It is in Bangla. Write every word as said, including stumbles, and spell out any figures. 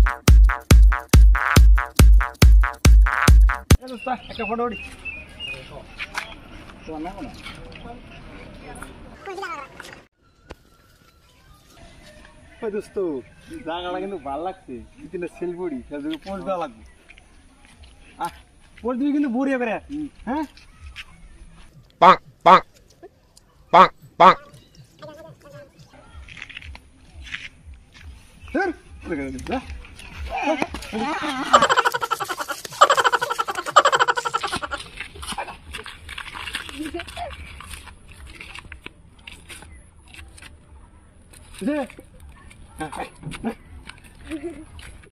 একটা ফটো উঠি দোস্ত জায়গাটা কিন্তু ভালো লাগছে কিন্তু সেলফুড়ি পোস্ট দেওয়া লাগবে আহ পোস্ট দিবি কিন্তু বড়িয়া করে হ্যাঁ পাক পাক পাক পাক Yeah.